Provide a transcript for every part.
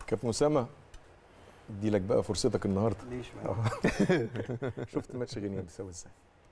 كابتن اسامه ادي لك بقى فرصتك النهارده. ليش شفت ماتش غينيا بيساوي ازاي؟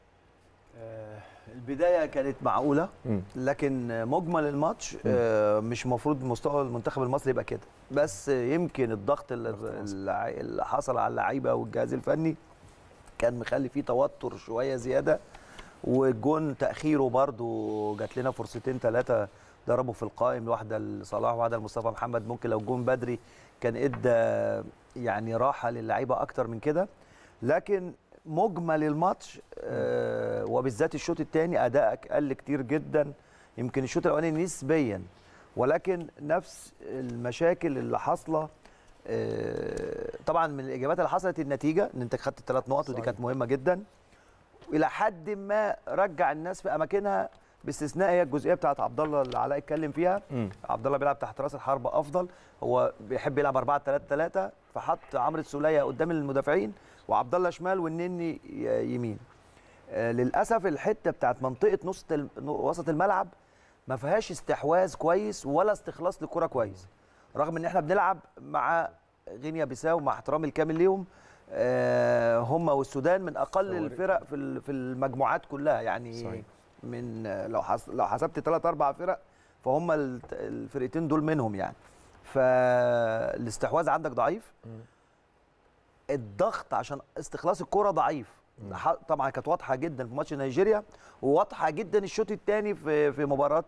البدايه كانت معقوله، لكن مجمل الماتش مش المفروض مستوى المنتخب المصري يبقى كده، بس يمكن الضغط اللي حصل على اللعيبه والجهاز الفني كان مخلي فيه توتر شويه زياده، والجون تاخيره برضو جات لنا فرصتين ثلاثه ضربوا في القائم، واحده لصلاح وواحده لمصطفى محمد. ممكن لو جون بدري كان ادى يعني راحه للعيبه اكتر من كده، لكن مجمل الماتش وبالذات الشوط الثاني ادائك قل كتير جدا. يمكن الشوط الاولاني نسبيا، ولكن نفس المشاكل اللي حاصله. طبعا من الاجابات اللي حصلت النتيجه ان انت خدت 3 نقط ودي كانت مهمه جدا، والى حد ما رجع الناس في اماكنها، باستثناء هي الجزئيه بتاعت عبد الله اللي علاء اتكلم فيها. عبد الله بيلعب تحت راس الحربه افضل، هو بيحب يلعب 4-3-3، فحط عمرو السوليه قدام المدافعين وعبد الله شمال والنني يمين. للاسف الحته بتاعت منطقه وسط الملعب ما فيهاش استحواذ كويس ولا استخلاص للكره كويس، رغم ان احنا بنلعب مع غينيا بيساو مع احترامي الكامل ليهم. هم والسودان من اقل الفرق في المجموعات كلها، يعني صحيح. من لو حسبت 3-4 فرق فهم الفرقتين دول منهم يعني. فالاستحواذ عندك ضعيف، الضغط عشان استخلاص الكرة ضعيف. طبعا كانت واضحه جدا في ماتش نيجيريا، وواضحه جدا الشوط الثاني في مباراه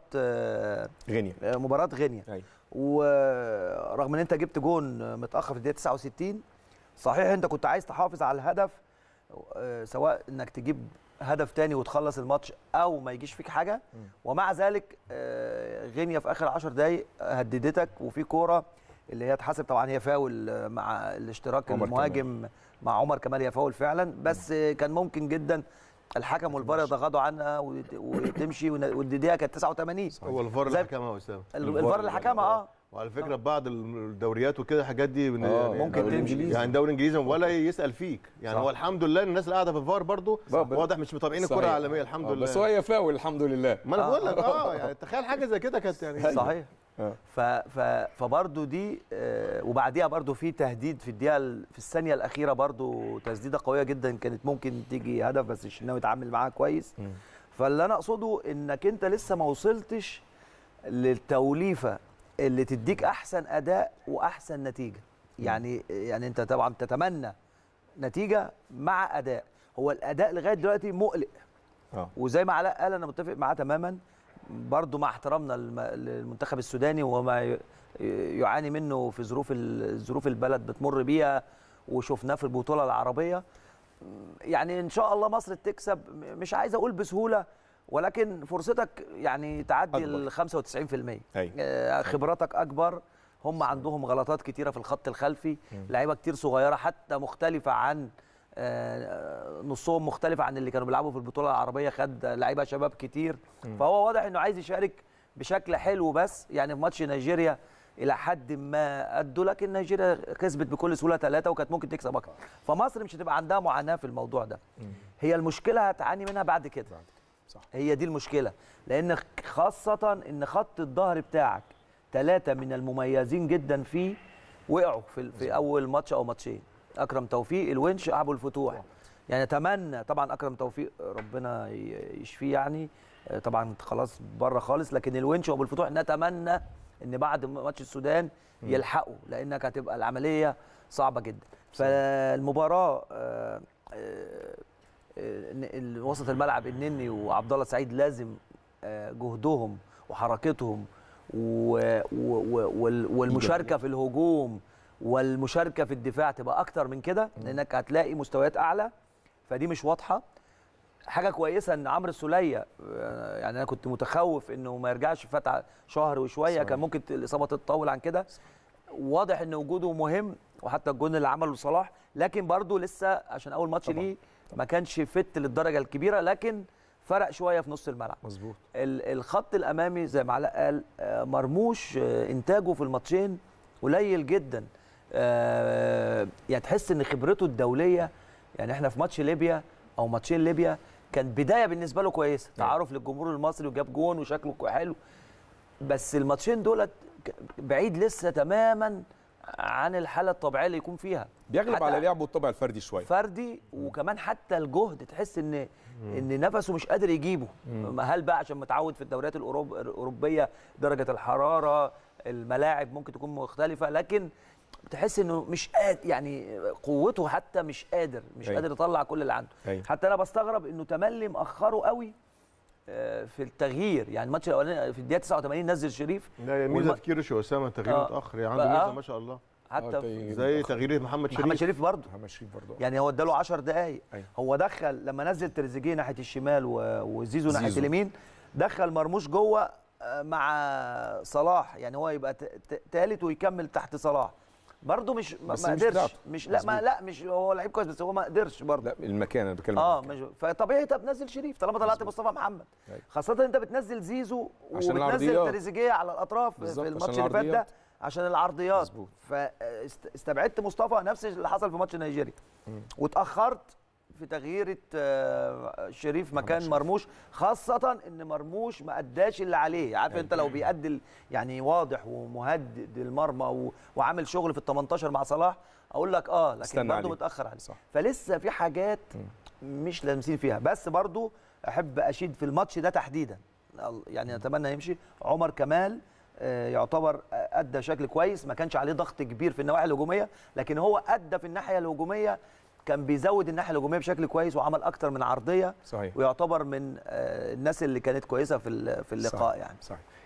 غينيا. ورغم ان انت جبت جون متاخر في الدقيقه 69، صحيح انت كنت عايز تحافظ على الهدف، سواء انك تجيب هدف تاني وتخلص الماتش او ما يجيش فيك حاجه، ومع ذلك غينيا في اخر 10 دقائق هددتك، وفي كوره اللي هي اتحسب طبعا هي فاول مع الاشتراك المهاجم مع عمر كمال، هي فاول فعلا، بس كان ممكن جدا الحكم والفار يتغاضوا عنها وتمشي، والدقيقه كانت 89. هو الفار اللي حكمها يا اسامه، الفار اللي حكمها. وعلى فكره بعض الدوريات وكده الحاجات دي ممكن تمشي، يعني دوري انجليزي ولا يسال فيك يعني. هو الحمد لله الناس اللي قاعده في الفار برضو واضح مش متابعين الكره العالميه الحمد لله، بس هي فاول الحمد لله. ما انا بقول لك يعني تخيل حاجه زي كده كانت يعني صحيح. فبرضو دي وبعديها برضو في تهديد في الدقيقه في الثانيه الاخيره، برضو تسديده قويه جدا كانت ممكن تيجي هدف، بس الشناوي اتعامل معاها كويس. فاللي انا اقصده انك انت لسه ما وصلتش للتوليفه اللي تديك احسن اداء واحسن نتيجه. يعني انت طبعا تتمنى نتيجه مع اداء، هو الاداء لغايه دلوقتي مقلق. وزي ما علاء قال انا متفق معاه تماما، برضو مع احترامنا للمنتخب السوداني وما يعاني منه في ظروف البلد بتمر بيها، وشفناه في البطوله العربيه. يعني ان شاء الله مصر تكسب، مش عايز اقول بسهوله، ولكن فرصتك يعني تعدي ال 95%. خبراتك اكبر، هم عندهم غلطات كتيره في الخط الخلفي، لعيبه كتير صغيره حتى مختلفه عن نصهم مختلف عن اللي كانوا بيلعبوا في البطوله العربيه، خد لعيبه شباب كتير. فهو واضح انه عايز يشارك بشكل حلو، بس يعني في ماتش نيجيريا الى حد ما ادوا، لكن نيجيريا كسبت بكل سهوله 3 وكانت ممكن تكسب اكتر، فمصر مش هتبقى عندها معاناه في الموضوع ده. هي المشكله هتعاني منها بعد كده، صح. هي دي المشكله، لان خاصه ان خط الظهر بتاعك 3 من المميزين جدا فيه وقعوا في اول ماتش او ماتشين، اكرم توفيق، الونش، ابو الفتوح. يعني اتمنى طبعا اكرم توفيق ربنا يشفيه، يعني طبعا خلاص بره خالص، لكن الونش وابو الفتوح نتمنى ان بعد ماتش السودان يلحقوا، لانك هتبقى العمليه صعبه جدا. فالمباراه وسط الملعب النني وعبد الله سعيد لازم جهدهم وحركتهم والمشاركه في الهجوم والمشاركه في الدفاع تبقى اكتر من كده، لانك هتلاقي مستويات اعلى، فدي مش واضحه. حاجه كويسه ان عمرو السوليه، يعني انا كنت متخوف انه ما يرجعش، فتح شهر وشويه كان ممكن الاصابه تطول عن كده. واضح ان وجوده مهم، وحتى الجون اللي عمله صلاح، لكن برضه لسه عشان اول ماتش ليه ما كانش فت للدرجه الكبيره، لكن فرق شويه في نص الملعب. مظبوط. الخط الامامي زي ما علاء قال مرموش انتاجه في الماتشين قليل جدا. يعني تحس ان خبرته الدوليه، يعني احنا في ماتش ليبيا او ماتشين ليبيا كان بدايه بالنسبه له كويسه، تعارف للجمهور المصري وجاب جون وشكله حلو، بس الماتشين دولت بعيد لسه تماما عن الحاله الطبيعيه اللي يكون فيها. بيغلب على لعبه الطابع الفردي شويه، فردي، وكمان حتى الجهد تحس ان نفسه مش قادر يجيبه. هل بقى عشان متعود في الدوريات الاوروبيه درجه الحراره، الملاعب ممكن تكون مختلفه، لكن تحس انه مش قادر، يعني قوته حتى مش قادر قادر يطلع كل اللي عنده. حتى انا بستغرب انه تملي مأخره قوي في التغيير. يعني الماتش الاولاني في الدقيقه 89 نزل شريف. لا ميزه كيروش واسامه تغيير متاخر، يعني عنده ميزه ما شاء الله. حتى زي تغيير محمد شريف برضه. يعني هو اداله 10 دقائق. هو دخل لما نزل تريزيجيه ناحيه الشمال وزيزو ناحيه اليمين، دخل مرموش جوه مع صلاح، يعني هو يبقى ثالث ويكمل تحت صلاح. برضه ما قدرش. مش هو لعيب كويس، بس هو ما قدرش برضه. لا المكان انا بتكلم فطبيعي انت بتنزل شريف طالما طلعت مصطفى محمد. خاصه انت بتنزل زيزو وبتنزل تريزيجيه على الاطراف في الماتش اللي فات ده عشان العرضيات. فاستبعدت مصطفى، نفس اللي حصل في ماتش نيجيريا. واتاخرت في تغيير شريف مكان مرموش، خاصة ان مرموش ما اداش اللي عليه. عارف انت لو بيأدي يعني واضح ومهدد المرمى وعامل شغل في ال18 مع صلاح اقول لك لكن برضه متأخر عليه. فلسه في حاجات مش لامسين فيها. بس برضه احب اشيد في الماتش ده تحديدا، يعني اتمنى يمشي عمر كمال. يعتبر ادى شكل كويس، ما كانش عليه ضغط كبير في النواحي الهجوميه، لكن هو ادى في الناحيه الهجوميه، كان بيزود الناحيه الهجوميه بشكل كويس وعمل اكتر من عرضيه. صحيح. ويعتبر من الناس اللي كانت كويسه في اللقاء. صحيح. يعني صحيح.